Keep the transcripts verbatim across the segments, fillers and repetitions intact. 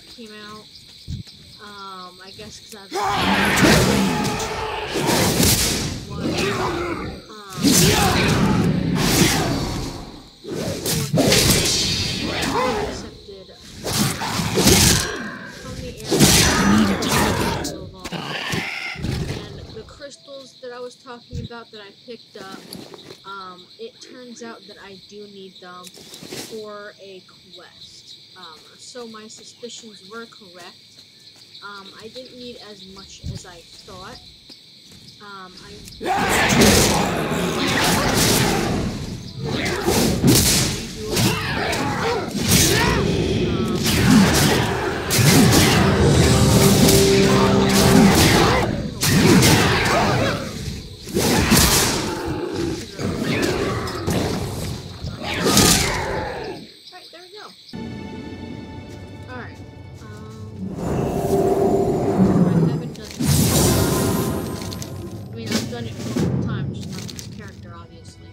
came out. Um, I guess because I was was, um, accepted from the area. And the crystals that I was talking about that I picked up, um, it turns out that I do need them for a quest. Um, so my suspicions were correct. Um, I didn't need as much as I thought. Um, I... Alright, there we go. Alright. Um... Done it multiple times, just not this character, obviously.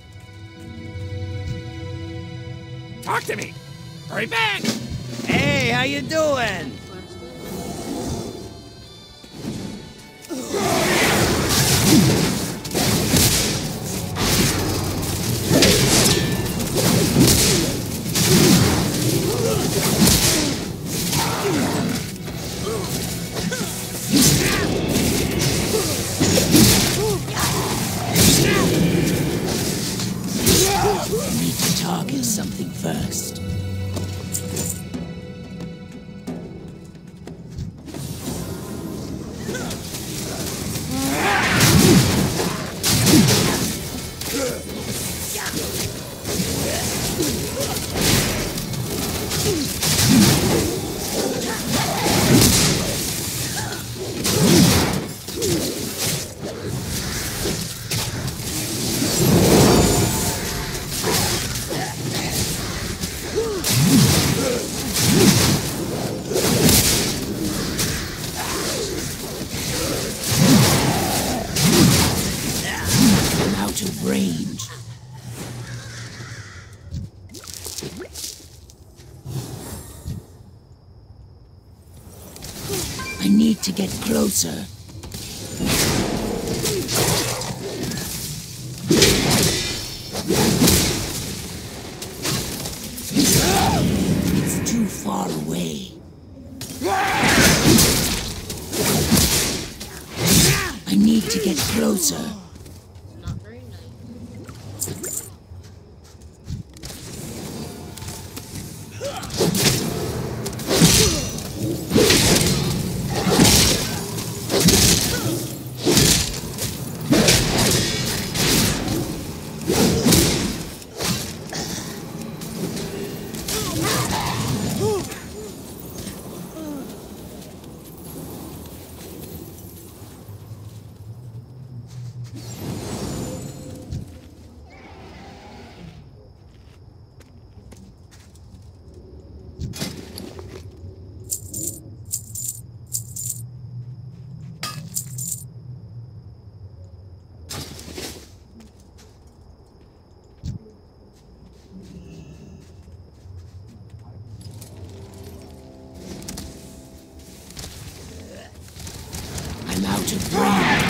Talk to me! Hurry back! Hey, how you doing? Target something first. Range. I need to get closer. It's too far away. I need to get closer. I'm out of range.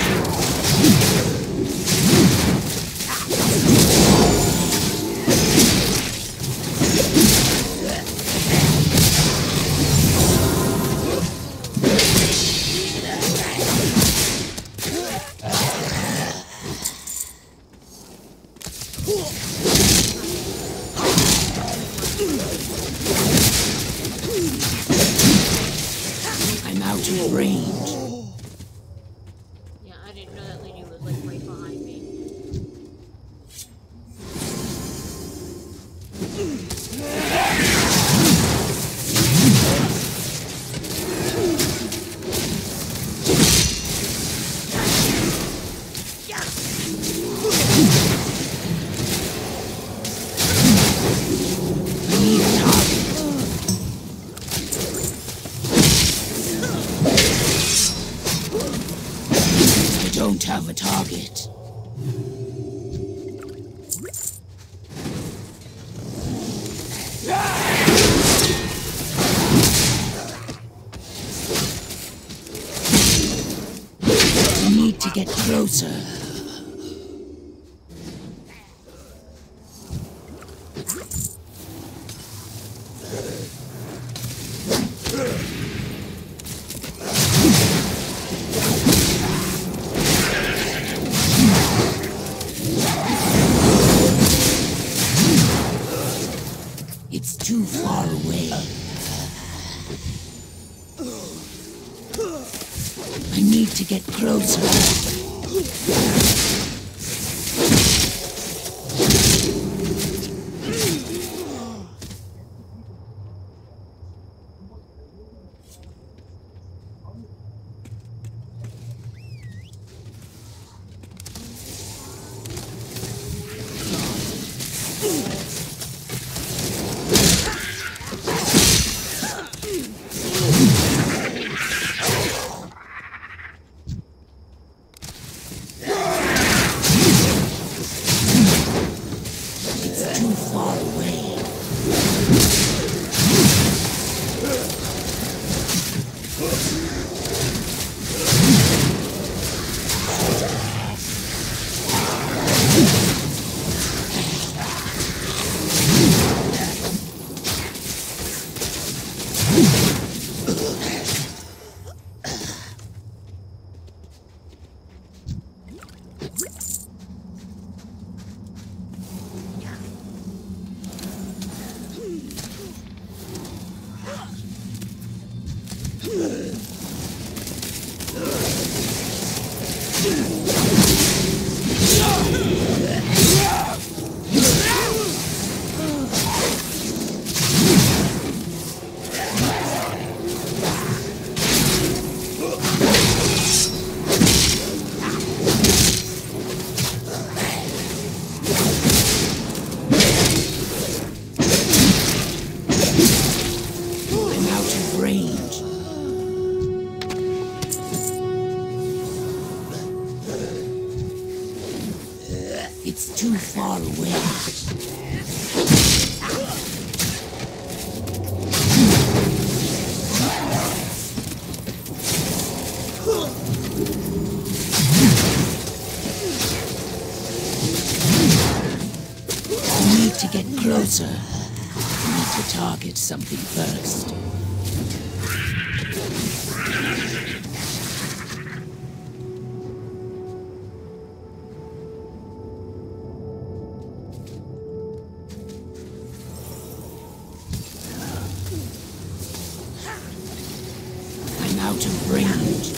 I'm out of range. Yeah, I didn't know that lady was like right behind me. Don't have a target. to get closer. It's too far away. I need to get closer. Too far away. I'm out of range. It's too far away. I need to get closer. I need to target something first. I'm out of range.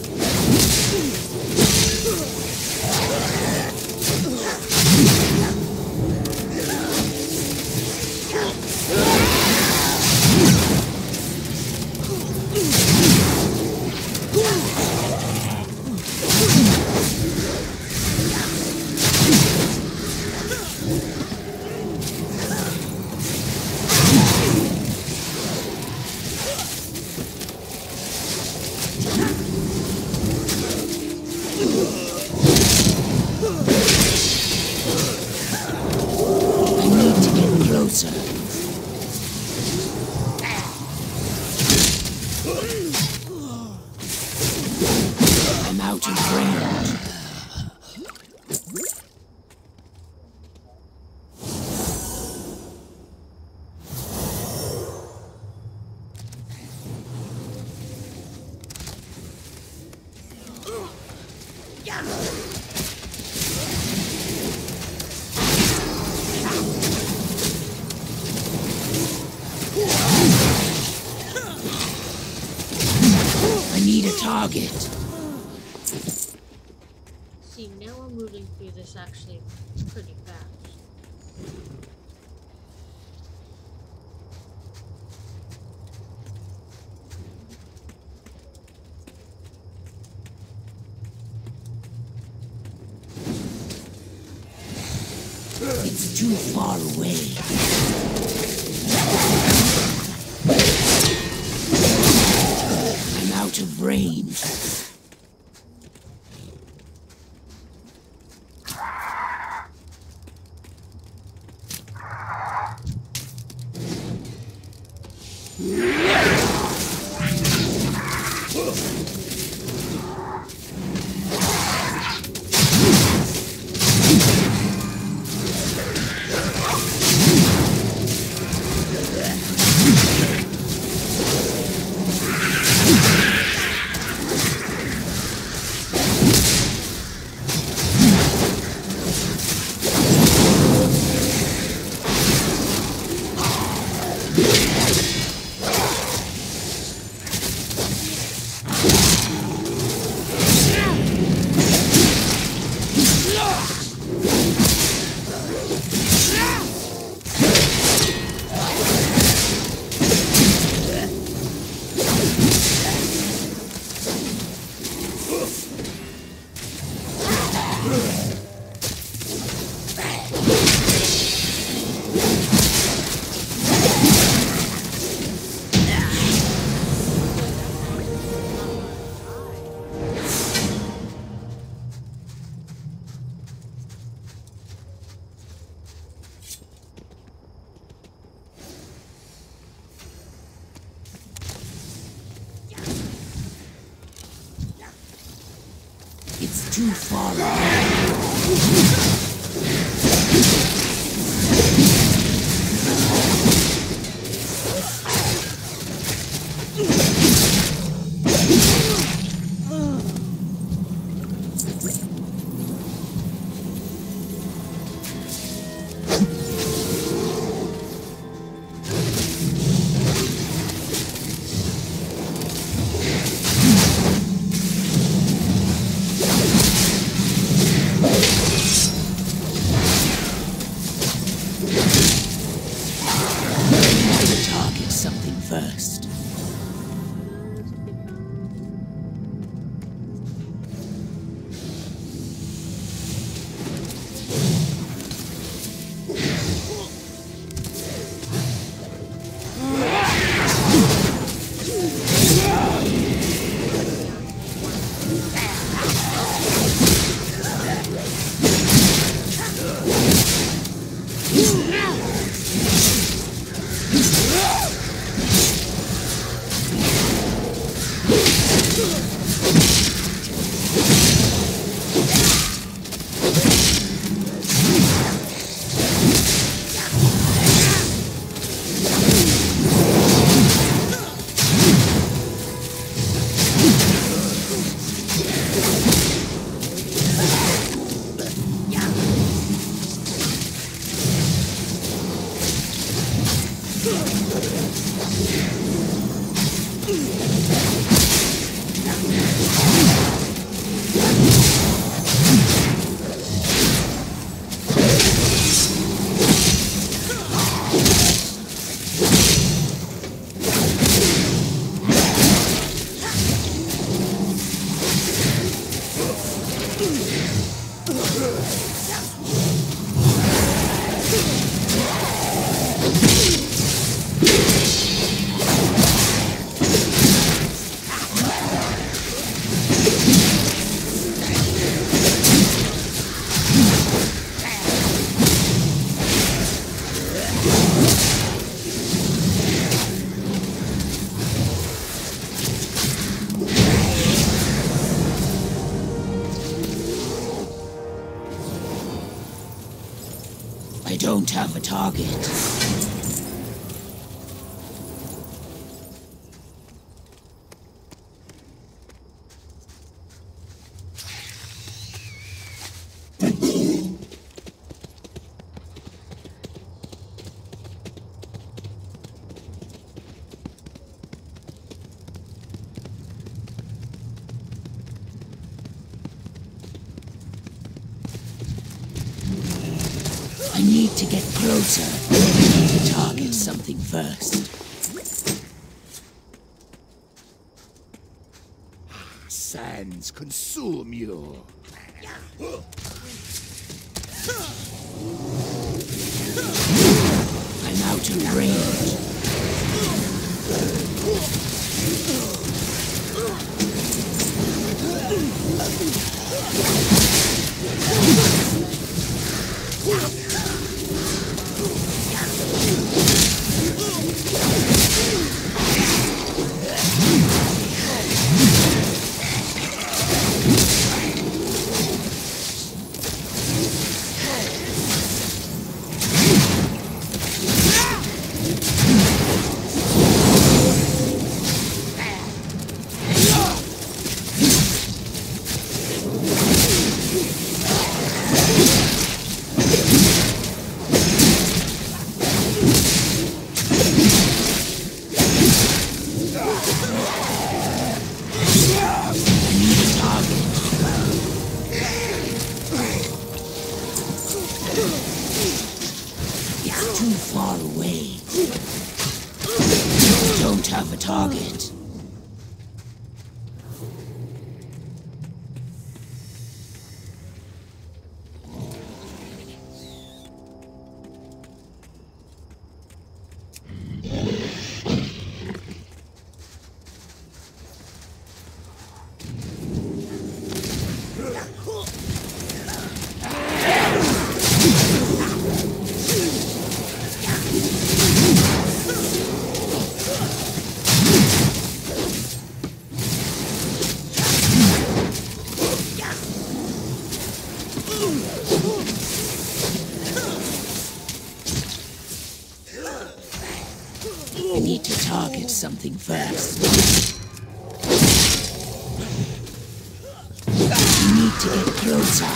I need to get closer. I'm out of range. I need a target. See, now we're moving through this actually pretty fast. It's too far away. I'm out of range. It's too far away. Target something first. I don't have a target. I need to get closer. I need to target something first. Sands consume you. I'm out of range. target something first. You need to get closer.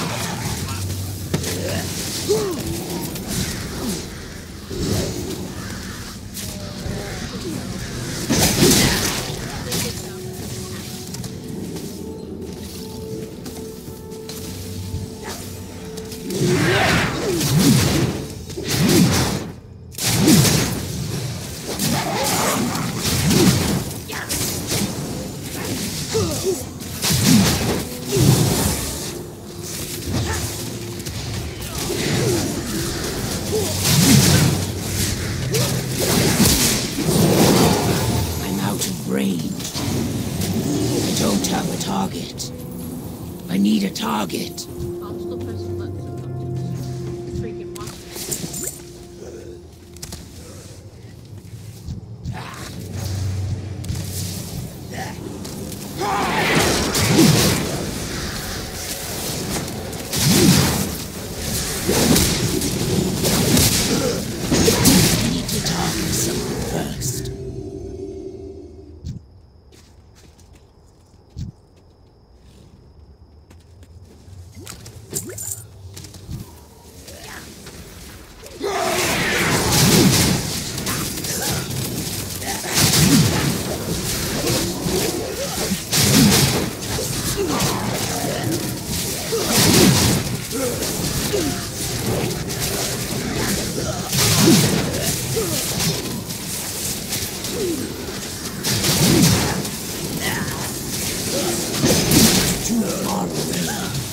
I need a target. I'm still pressing buttons. Freaking monster. I need to target something first. Too far away.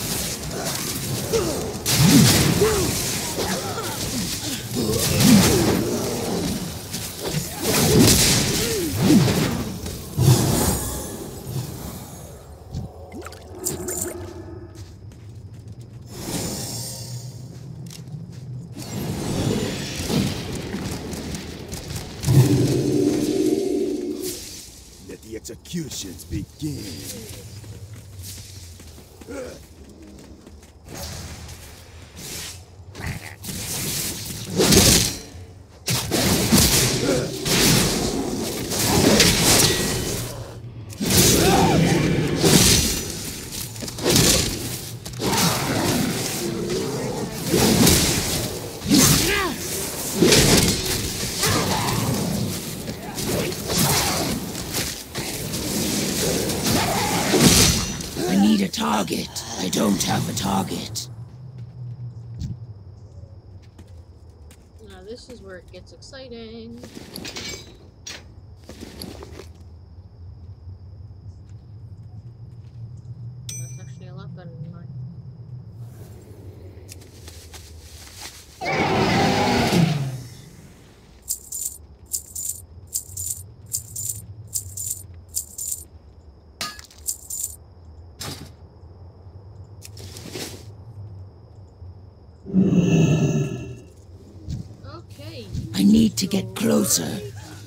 Let the executions begin. I need a target. I don't have a target. Now this is where it gets exciting. That's actually a lot better than mine. Okay. I need to get closer.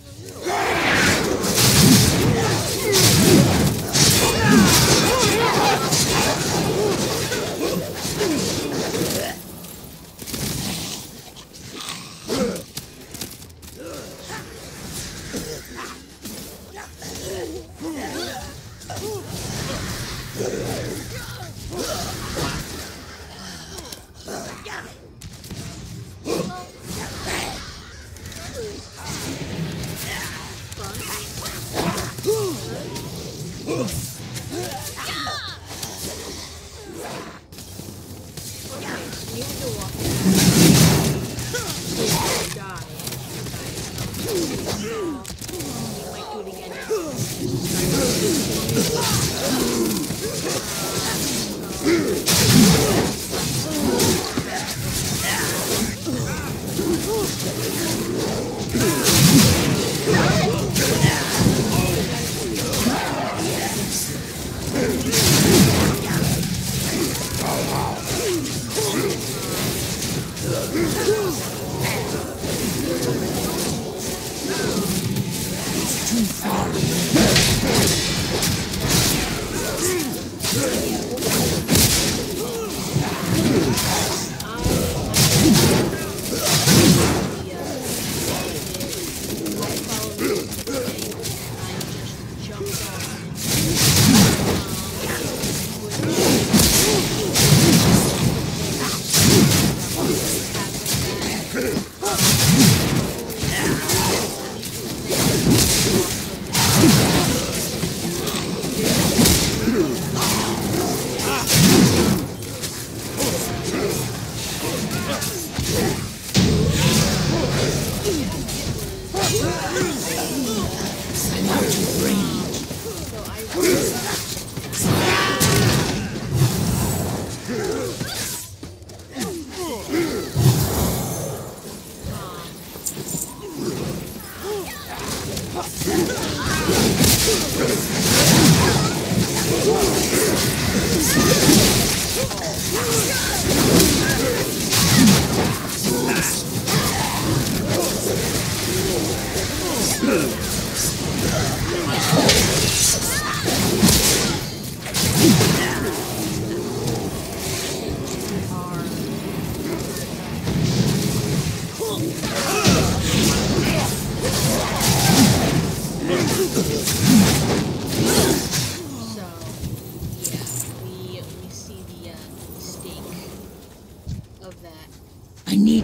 You can go walk. You die. You might do it again. Too far away.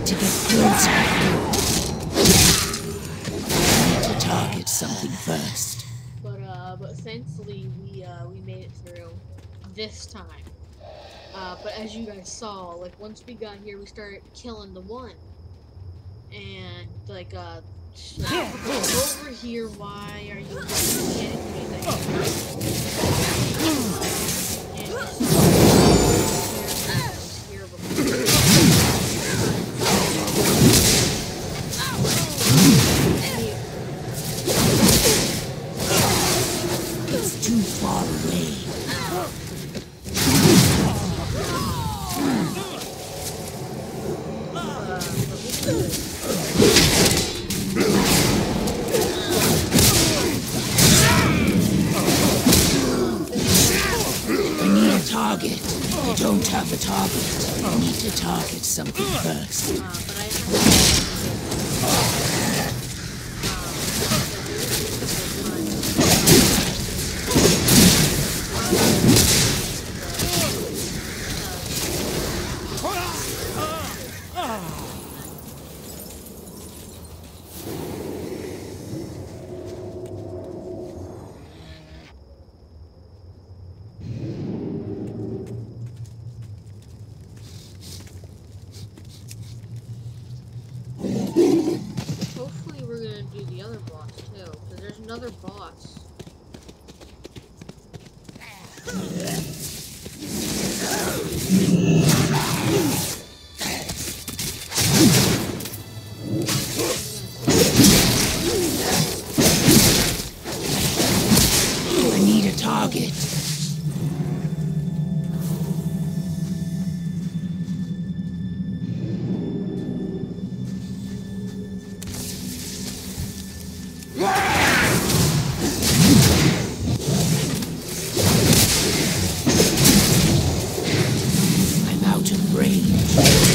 to get closer. I need to target something first. But uh, but thankfully we uh we made it through this time. Uh, but as you guys saw, like once we got here, we started killing the one, and like uh, over here. Why are you looking at me like here It's too far away. I need a target. I don't have a target. I need to target something first. Uh, but I have hopefully we're gonna do the other boss too, because there's another boss. I need a target. I'm out of range.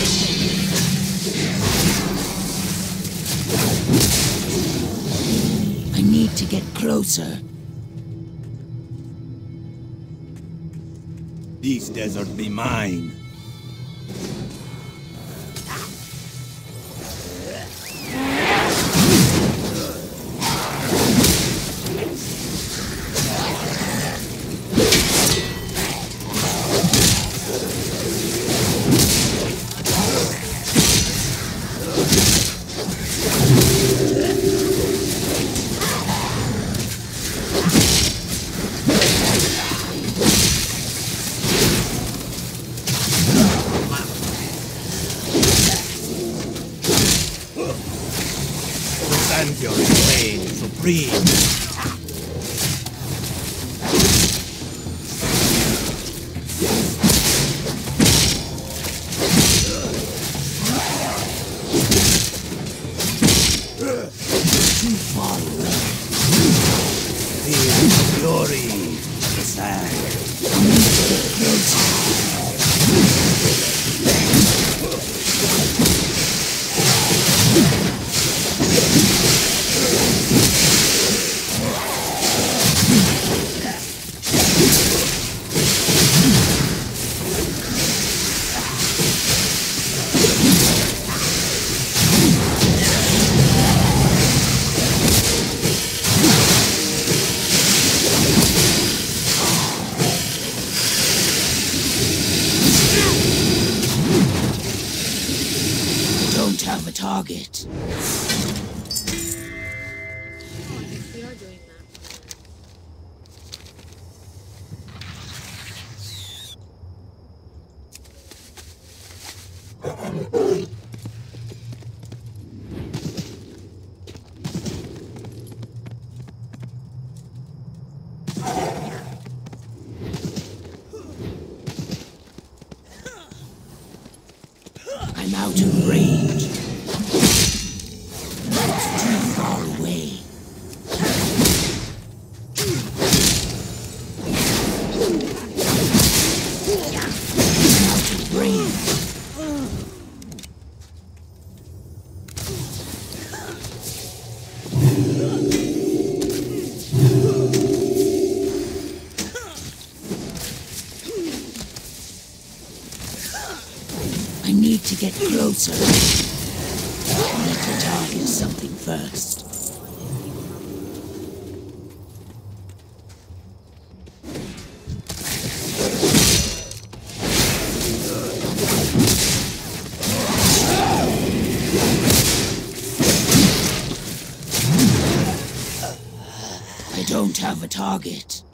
I need to get closer. This desert be mine. Santior reign supreme. Too far away. Feel the glory. Stand. I need to get closer. Don't have a target. Oh, I think we are doing that. I'm out of range. It's too far away. I'm out of range. I need to get closer. to target something first. I don't have a target.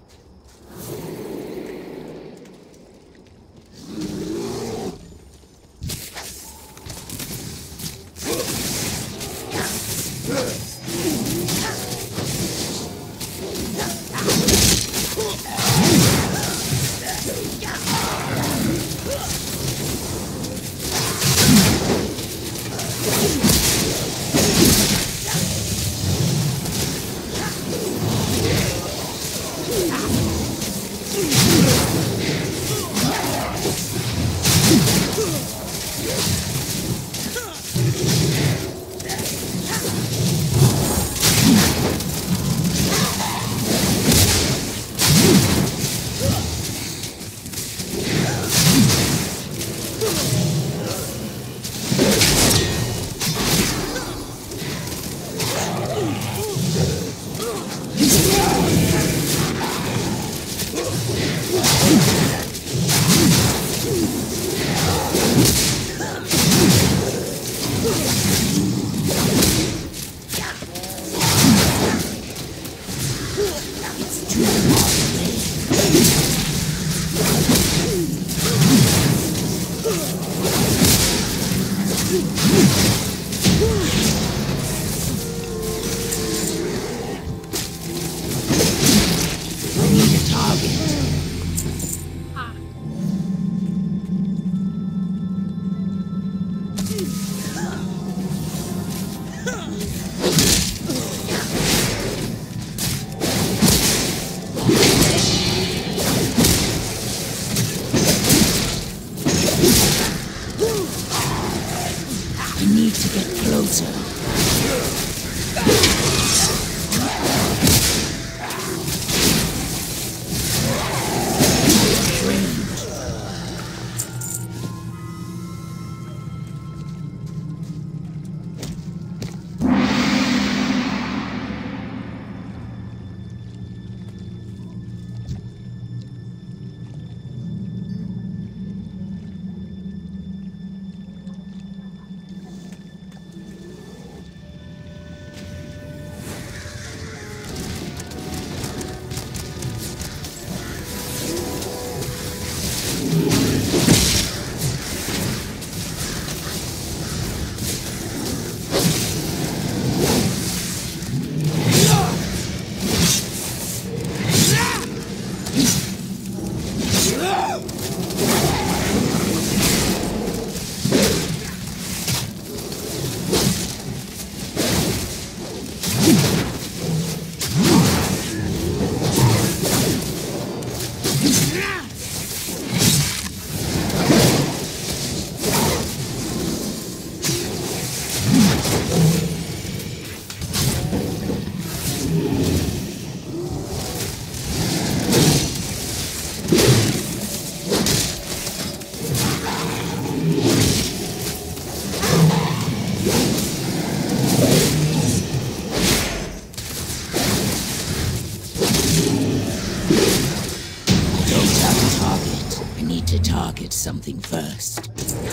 Something first.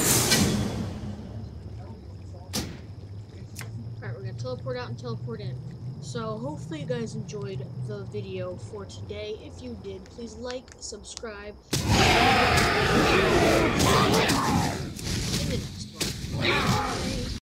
Alright, we're gonna teleport out and teleport in. So hopefully you guys enjoyed the video for today. If you did, please like, subscribe, in the next one.